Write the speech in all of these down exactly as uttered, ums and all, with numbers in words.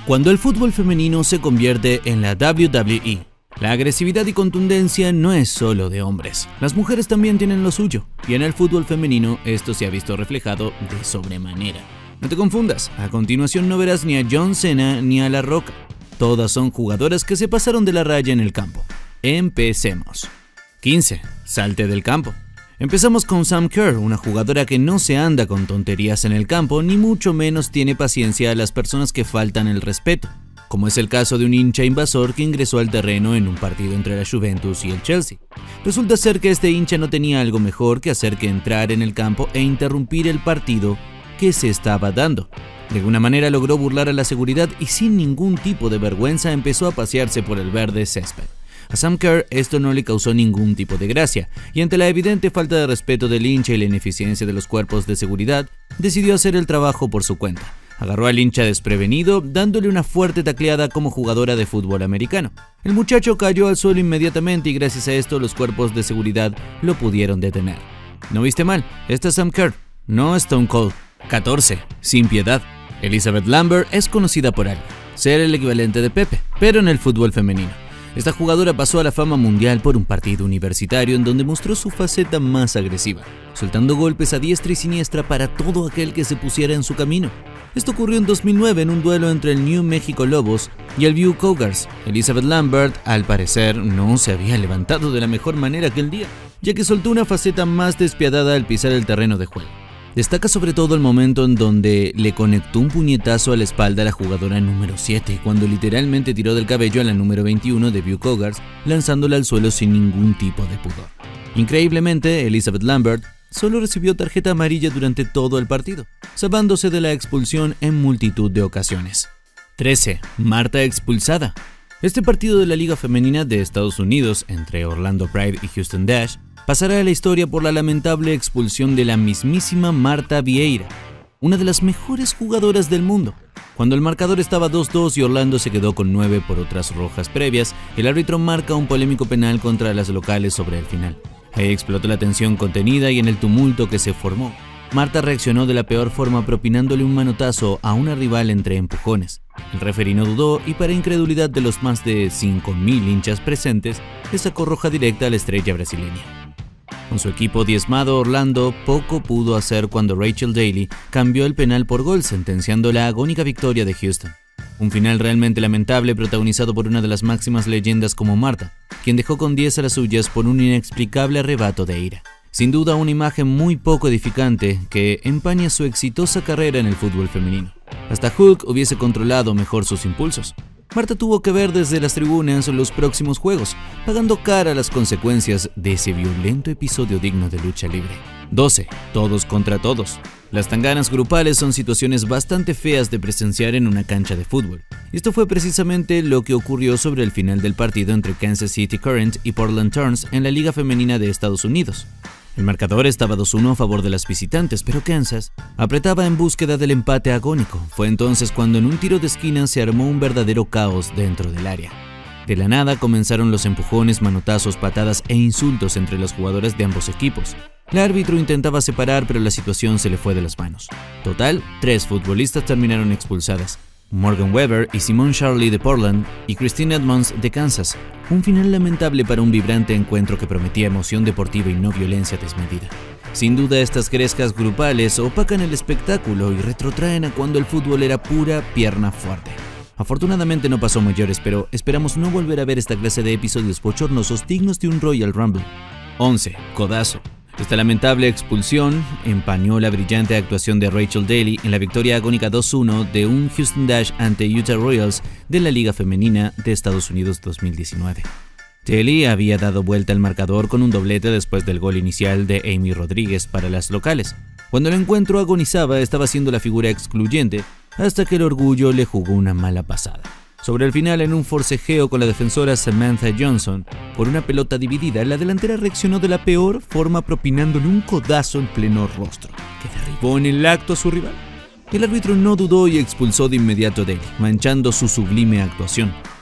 Cuando el fútbol femenino se convierte en la W W E, la agresividad y contundencia no es solo de hombres. Las mujeres también tienen lo suyo, y en el fútbol femenino esto se ha visto reflejado de sobremanera. No te confundas, a continuación no verás ni a John Cena ni a La Roca. Todas son jugadoras que se pasaron de la raya en el campo. Empecemos. quince. Salte del campo. Empezamos con Sam Kerr, una jugadora que no se anda con tonterías en el campo, ni mucho menos tiene paciencia a las personas que faltan el respeto, como es el caso de un hincha invasor que ingresó al terreno en un partido entre la Juventus y el Chelsea. Resulta ser que este hincha no tenía algo mejor que hacer que entrar en el campo e interrumpir el partido que se estaba dando. De alguna manera logró burlar a la seguridad y sin ningún tipo de vergüenza empezó a pasearse por el verde césped. A Sam Kerr esto no le causó ningún tipo de gracia, y ante la evidente falta de respeto del hincha y la ineficiencia de los cuerpos de seguridad, decidió hacer el trabajo por su cuenta. Agarró al hincha desprevenido, dándole una fuerte tacleada como jugadora de fútbol americano. El muchacho cayó al suelo inmediatamente y gracias a esto los cuerpos de seguridad lo pudieron detener. No viste mal, esta es Sam Kerr, no Stone Cold. catorce. Sin piedad. Elizabeth Lambert es conocida por algo, ser el equivalente de Pepe, pero en el fútbol femenino. Esta jugadora pasó a la fama mundial por un partido universitario en donde mostró su faceta más agresiva, soltando golpes a diestra y siniestra para todo aquel que se pusiera en su camino. Esto ocurrió en dos mil nueve en un duelo entre el New Mexico Lobos y el View Cougars. Elizabeth Lambert, al parecer, no se había levantado de la mejor manera aquel día, ya que soltó una faceta más despiadada al pisar el terreno de juego. Destaca sobre todo el momento en donde le conectó un puñetazo a la espalda a la jugadora número siete, cuando literalmente tiró del cabello a la número veintiuno de View Cougars, lanzándola al suelo sin ningún tipo de pudor. Increíblemente, Elizabeth Lambert solo recibió tarjeta amarilla durante todo el partido, salvándose de la expulsión en multitud de ocasiones. trece. Marta expulsada. Este partido de la Liga Femenina de Estados Unidos entre Orlando Pride y Houston Dash pasará a la historia por la lamentable expulsión de la mismísima Marta Vieira, una de las mejores jugadoras del mundo. Cuando el marcador estaba dos dos y Orlando se quedó con nueve por otras rojas previas, el árbitro marca un polémico penal contra las locales sobre el final. Ahí explotó la tensión contenida y en el tumulto que se formó, Marta reaccionó de la peor forma propinándole un manotazo a una rival entre empujones. El referí no dudó y para incredulidad de los más de cinco mil hinchas presentes, le sacó roja directa a la estrella brasileña. Con su equipo diezmado, Orlando poco pudo hacer cuando Rachel Daly cambió el penal por gol, sentenciando la agónica victoria de Houston. Un final realmente lamentable protagonizado por una de las máximas leyendas como Marta, quien dejó con diez a las suyas por un inexplicable arrebato de ira. Sin duda una imagen muy poco edificante que empaña su exitosa carrera en el fútbol femenino. Hasta Hulk hubiese controlado mejor sus impulsos. Marta tuvo que ver desde las tribunas los próximos juegos, pagando cara a las consecuencias de ese violento episodio digno de lucha libre. doce. Todos contra todos. Las tanganas grupales son situaciones bastante feas de presenciar en una cancha de fútbol. Y esto fue precisamente lo que ocurrió sobre el final del partido entre Kansas City Current y Portland Thorns en la Liga Femenina de Estados Unidos. El marcador estaba dos uno a favor de las visitantes, pero Kansas apretaba en búsqueda del empate agónico. Fue entonces cuando en un tiro de esquina se armó un verdadero caos dentro del área. De la nada comenzaron los empujones, manotazos, patadas e insultos entre los jugadores de ambos equipos. El árbitro intentaba separar, pero la situación se le fue de las manos. Total, tres futbolistas terminaron expulsadas. Morgan Webber y Simone Charlie de Portland y Christine Edmonds de Kansas. Un final lamentable para un vibrante encuentro que prometía emoción deportiva y no violencia desmedida. Sin duda estas grescas grupales opacan el espectáculo y retrotraen a cuando el fútbol era pura pierna fuerte. Afortunadamente no pasó mayores, pero esperamos no volver a ver esta clase de episodios bochornosos dignos de un Royal Rumble. once. Codazo. Esta lamentable expulsión empañó la brillante actuación de Rachel Daly en la victoria agónica dos uno de un Houston Dash ante Utah Royals de la Liga Femenina de Estados Unidos dos mil diecinueve. Daly había dado vuelta al marcador con un doblete después del gol inicial de Amy Rodríguez para las locales. Cuando el encuentro agonizaba, estaba siendo la figura excluyente hasta que el orgullo le jugó una mala pasada. Sobre el final, en un forcejeo con la defensora Samantha Johnson por una pelota dividida, la delantera reaccionó de la peor forma propinándole un codazo en pleno rostro, que derribó en el acto a su rival. El árbitro no dudó y expulsó de inmediato a Daly, manchando su sublime actuación.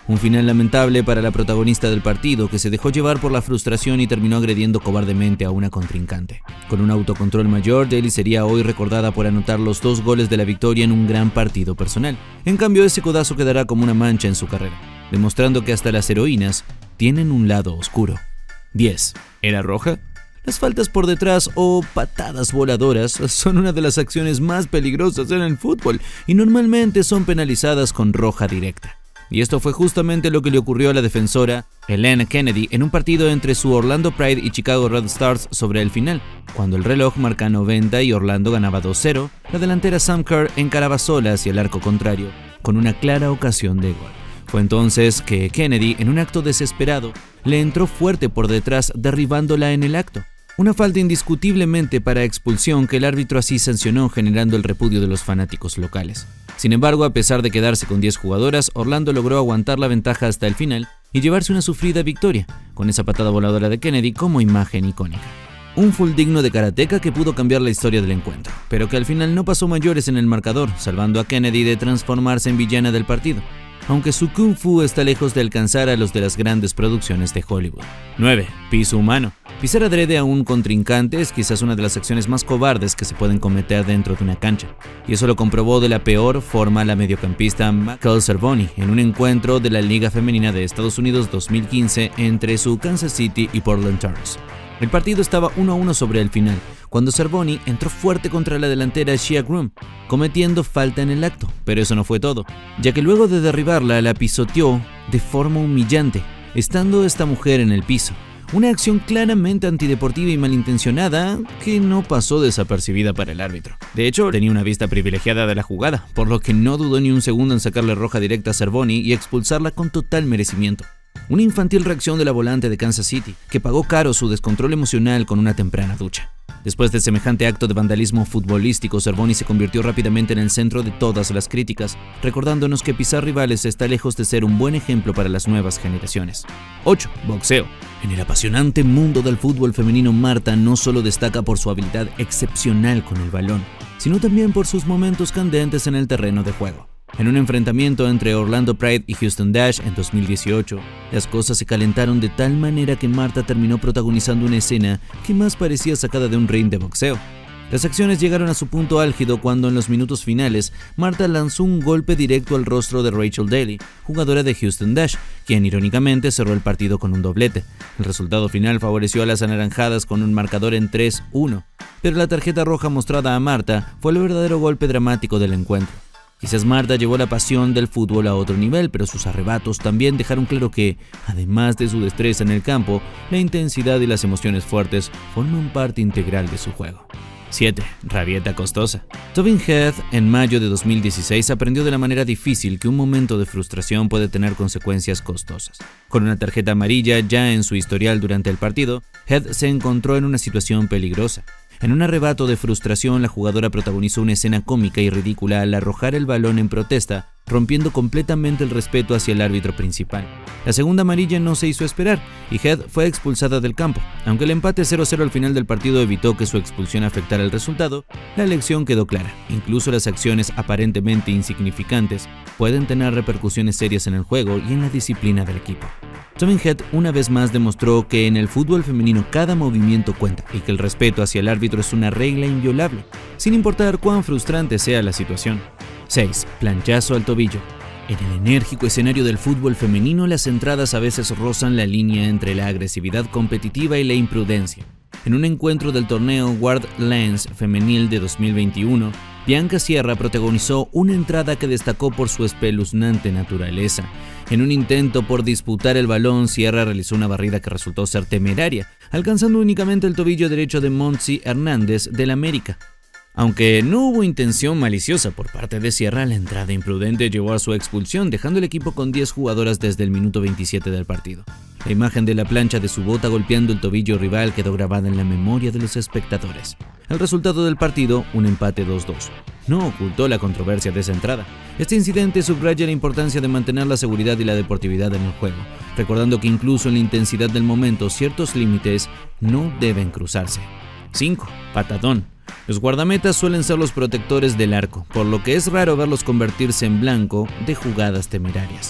Un final lamentable para la protagonista del partido, que se dejó llevar por la frustración y terminó agrediendo cobardemente a una contrincante. Con un autocontrol mayor, Daly sería hoy recordada por anotar los dos goles de la victoria en un gran partido personal. En cambio, ese codazo quedará como una mancha en su carrera, demostrando que hasta las heroínas tienen un lado oscuro. diez. ¿Era roja? Las faltas por detrás o patadas voladoras son una de las acciones más peligrosas en el fútbol y normalmente son penalizadas con roja directa. Y esto fue justamente lo que le ocurrió a la defensora Helena Kennedy en un partido entre su Orlando Pride y Chicago Red Stars sobre el final. Cuando el reloj marca noventa y Orlando ganaba dos cero, la delantera Sam Kerr encaraba sola hacia el arco contrario, con una clara ocasión de gol. Fue entonces que Kennedy, en un acto desesperado, le entró fuerte por detrás, derribándola en el acto. Una falta indiscutiblemente para expulsión que el árbitro así sancionó, generando el repudio de los fanáticos locales. Sin embargo, a pesar de quedarse con diez jugadoras, Orlando logró aguantar la ventaja hasta el final y llevarse una sufrida victoria, con esa patada voladora de Kennedy como imagen icónica. Un full digno de karateca que pudo cambiar la historia del encuentro, pero que al final no pasó mayores en el marcador, salvando a Kennedy de transformarse en villana del partido, aunque su kung fu está lejos de alcanzar a los de las grandes producciones de Hollywood. nueve. Piso humano. Pisar adrede a un contrincante es quizás una de las acciones más cobardes que se pueden cometer dentro de una cancha, y eso lo comprobó de la peor forma la mediocampista Michael Cervoni en un encuentro de la Liga Femenina de Estados Unidos dos mil quince entre su Kansas City y Portland Thorns. El partido estaba uno a uno sobre el final, cuando Cervoni entró fuerte contra la delantera Shea Groom, cometiendo falta en el acto, pero eso no fue todo, ya que luego de derribarla la pisoteó de forma humillante, estando esta mujer en el piso. Una acción claramente antideportiva y malintencionada que no pasó desapercibida para el árbitro. De hecho, tenía una vista privilegiada de la jugada, por lo que no dudó ni un segundo en sacarle roja directa a Cervoni y expulsarla con total merecimiento. Una infantil reacción de la volante de Kansas City, que pagó caro su descontrol emocional con una temprana ducha. Después de semejante acto de vandalismo futbolístico, Cervoni se convirtió rápidamente en el centro de todas las críticas, recordándonos que pisar rivales está lejos de ser un buen ejemplo para las nuevas generaciones. ocho. Boxeo. En el apasionante mundo del fútbol femenino, Marta no solo destaca por su habilidad excepcional con el balón, sino también por sus momentos candentes en el terreno de juego. En un enfrentamiento entre Orlando Pride y Houston Dash en dos mil dieciocho, las cosas se calentaron de tal manera que Marta terminó protagonizando una escena que más parecía sacada de un ring de boxeo. Las acciones llegaron a su punto álgido cuando en los minutos finales, Marta lanzó un golpe directo al rostro de Rachel Daly, jugadora de Houston Dash, quien irónicamente cerró el partido con un doblete. El resultado final favoreció a las anaranjadas con un marcador en tres uno, pero la tarjeta roja mostrada a Marta fue el verdadero golpe dramático del encuentro. Quizás Marta llevó la pasión del fútbol a otro nivel, pero sus arrebatos también dejaron claro que, además de su destreza en el campo, la intensidad y las emociones fuertes forman parte integral de su juego. siete. Rabieta costosa. Tobin Heath en mayo de dos mil dieciséis aprendió de la manera difícil que un momento de frustración puede tener consecuencias costosas. Con una tarjeta amarilla ya en su historial durante el partido, Heath se encontró en una situación peligrosa. En un arrebato de frustración, la jugadora protagonizó una escena cómica y ridícula al arrojar el balón en protesta, rompiendo completamente el respeto hacia el árbitro principal. La segunda amarilla no se hizo esperar y Heath fue expulsada del campo. Aunque el empate cero cero al final del partido evitó que su expulsión afectara el resultado, la lección quedó clara. Incluso las acciones aparentemente insignificantes pueden tener repercusiones serias en el juego y en la disciplina del equipo. Tobin Heath una vez más demostró que en el fútbol femenino cada movimiento cuenta y que el respeto hacia el árbitro es una regla inviolable, sin importar cuán frustrante sea la situación. seis. Planchazo al tobillo. En el enérgico escenario del fútbol femenino, las entradas a veces rozan la línea entre la agresividad competitiva y la imprudencia. En un encuentro del torneo World Lens Femenil de dos mil veintiuno, Bianca Sierra protagonizó una entrada que destacó por su espeluznante naturaleza. En un intento por disputar el balón, Sierra realizó una barrida que resultó ser temeraria, alcanzando únicamente el tobillo derecho de Montse Hernández del América. Aunque no hubo intención maliciosa por parte de Sierra, la entrada imprudente llevó a su expulsión, dejando el equipo con diez jugadoras desde el minuto veintisiete del partido. La imagen de la plancha de su bota golpeando el tobillo rival quedó grabada en la memoria de los espectadores. El resultado del partido, un empate dos dos. No ocultó la controversia de esa entrada. Este incidente subraya la importancia de mantener la seguridad y la deportividad en el juego, recordando que incluso en la intensidad del momento ciertos límites no deben cruzarse. cinco. Patadón. Los guardametas suelen ser los protectores del arco, por lo que es raro verlos convertirse en blanco de jugadas temerarias.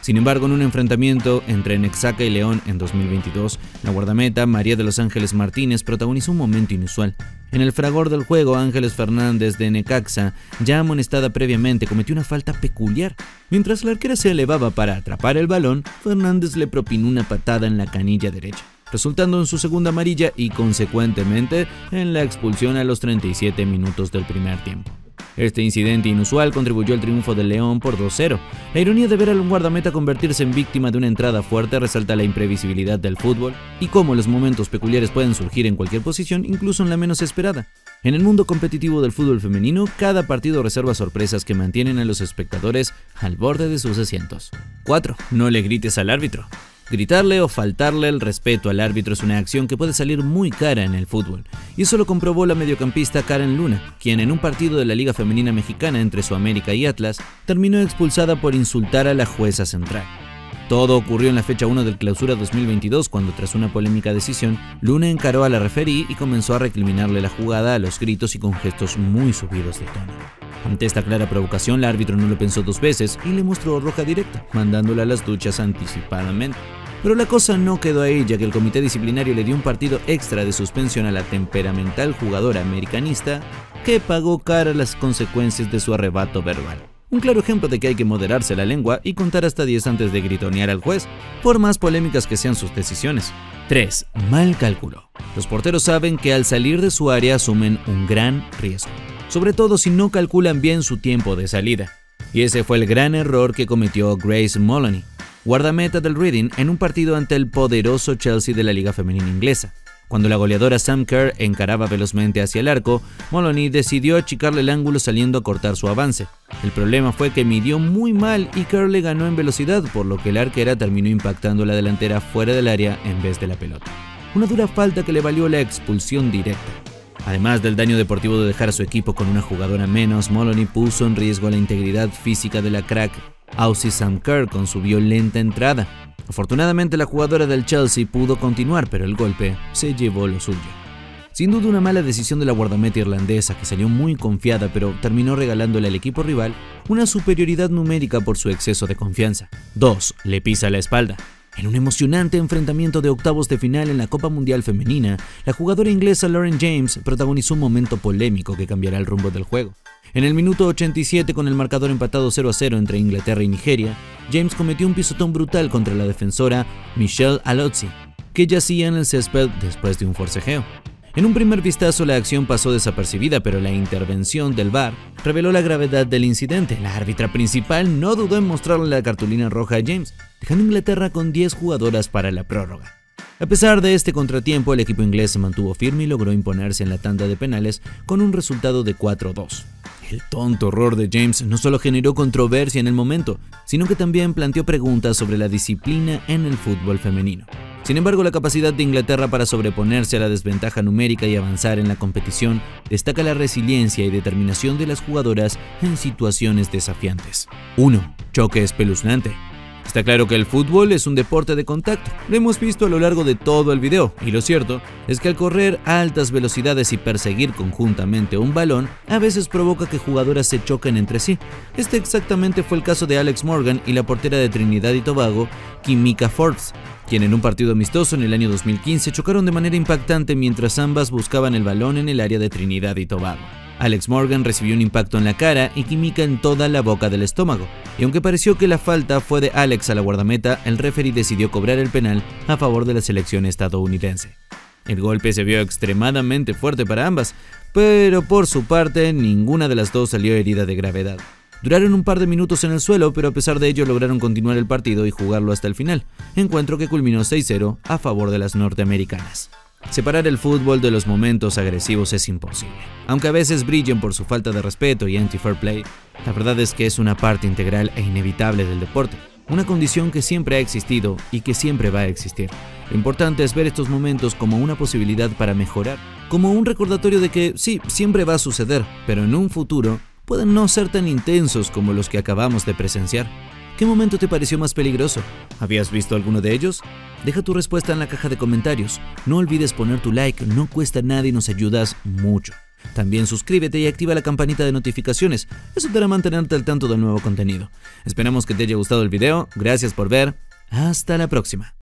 Sin embargo, en un enfrentamiento entre Necaxa y León en dos mil veintidós, la guardameta María de los Ángeles Martínez protagonizó un momento inusual. En el fragor del juego, Ángeles Fernández de Necaxa, ya amonestada previamente, cometió una falta peculiar. Mientras la arquera se elevaba para atrapar el balón, Fernández le propinó una patada en la canilla derecha, resultando en su segunda amarilla y, consecuentemente, en la expulsión a los treinta y siete minutos del primer tiempo. Este incidente inusual contribuyó al triunfo del León por dos cero. La ironía de ver al guardameta convertirse en víctima de una entrada fuerte resalta la imprevisibilidad del fútbol y cómo los momentos peculiares pueden surgir en cualquier posición, incluso en la menos esperada. En el mundo competitivo del fútbol femenino, cada partido reserva sorpresas que mantienen a los espectadores al borde de sus asientos. cuatro. No le grites al árbitro. Gritarle o faltarle el respeto al árbitro es una acción que puede salir muy cara en el fútbol, y eso lo comprobó la mediocampista Karen Luna, quien en un partido de la Liga Femenina Mexicana entre Suamérica y Atlas, terminó expulsada por insultar a la jueza central. Todo ocurrió en la fecha uno del Clausura dos mil veintidós, cuando tras una polémica decisión, Luna encaró a la referí y comenzó a recriminarle la jugada a los gritos y con gestos muy subidos de tono. Ante esta clara provocación, el árbitro no lo pensó dos veces y le mostró roja directa, mandándola a las duchas anticipadamente. Pero la cosa no quedó ahí, ya que el comité disciplinario le dio un partido extra de suspensión a la temperamental jugadora americanista, que pagó cara las consecuencias de su arrebato verbal. Un claro ejemplo de que hay que moderarse la lengua y contar hasta diez antes de gritonear al juez, por más polémicas que sean sus decisiones. tres. Mal cálculo. Los porteros saben que al salir de su área asumen un gran riesgo, sobre todo si no calculan bien su tiempo de salida. Y ese fue el gran error que cometió Grace Moloney, guardameta del Reading, en un partido ante el poderoso Chelsea de la Liga Femenina Inglesa. Cuando la goleadora Sam Kerr encaraba velozmente hacia el arco, Moloney decidió achicarle el ángulo saliendo a cortar su avance. El problema fue que midió muy mal y Kerr le ganó en velocidad, por lo que la arquera terminó impactando la delantera fuera del área en vez de la pelota. Una dura falta que le valió la expulsión directa. Además del daño deportivo de dejar a su equipo con una jugadora menos, Moloney puso en riesgo la integridad física de la crack Aussie Sam Kerr con su violenta entrada. Afortunadamente la jugadora del Chelsea pudo continuar, pero el golpe se llevó lo suyo. Sin duda una mala decisión de la guardameta irlandesa, que salió muy confiada pero terminó regalándole al equipo rival una superioridad numérica por su exceso de confianza. dos. Le pisa la espalda. En un emocionante enfrentamiento de octavos de final en la Copa Mundial Femenina, la jugadora inglesa Lauren James protagonizó un momento polémico que cambiará el rumbo del juego. En el minuto ochenta y siete, con el marcador empatado cero a cero entre Inglaterra y Nigeria, James cometió un pisotón brutal contra la defensora Michelle Alozzi, que yacía en el césped después de un forcejeo. En un primer vistazo la acción pasó desapercibida, pero la intervención del V A R reveló la gravedad del incidente. La árbitra principal no dudó en mostrarle la cartulina roja a James, dejando a Inglaterra con diez jugadoras para la prórroga. A pesar de este contratiempo, el equipo inglés se mantuvo firme y logró imponerse en la tanda de penales con un resultado de cuatro a dos. El tonto error de James no solo generó controversia en el momento, sino que también planteó preguntas sobre la disciplina en el fútbol femenino. Sin embargo, la capacidad de Inglaterra para sobreponerse a la desventaja numérica y avanzar en la competición destaca la resiliencia y determinación de las jugadoras en situaciones desafiantes. uno. Choque espeluznante. Está claro que el fútbol es un deporte de contacto, lo hemos visto a lo largo de todo el video, y lo cierto es que al correr a altas velocidades y perseguir conjuntamente un balón, a veces provoca que jugadoras se choquen entre sí. Este exactamente fue el caso de Alex Morgan y la portera de Trinidad y Tobago, Kimika Forbes, quien en un partido amistoso en el año dos mil quince chocaron de manera impactante mientras ambas buscaban el balón en el área de Trinidad y Tobago. Alex Morgan recibió un impacto en la cara y Kimika en toda la boca del estómago, y aunque pareció que la falta fue de Alex a la guardameta, el referee decidió cobrar el penal a favor de la selección estadounidense. El golpe se vio extremadamente fuerte para ambas, pero por su parte ninguna de las dos salió herida de gravedad. Duraron un par de minutos en el suelo, pero a pesar de ello lograron continuar el partido y jugarlo hasta el final, encuentro que culminó seis cero a favor de las norteamericanas. Separar el fútbol de los momentos agresivos es imposible. Aunque a veces brillen por su falta de respeto y anti-fair play, la verdad es que es una parte integral e inevitable del deporte, una condición que siempre ha existido y que siempre va a existir. Lo importante es ver estos momentos como una posibilidad para mejorar, como un recordatorio de que sí, siempre va a suceder, pero en un futuro pueden no ser tan intensos como los que acabamos de presenciar. ¿Qué momento te pareció más peligroso? ¿Habías visto alguno de ellos? Deja tu respuesta en la caja de comentarios. No olvides poner tu like, no cuesta nada y nos ayudas mucho. También suscríbete y activa la campanita de notificaciones, eso te hará mantenerte al tanto del nuevo contenido. Esperamos que te haya gustado el video, gracias por ver, hasta la próxima.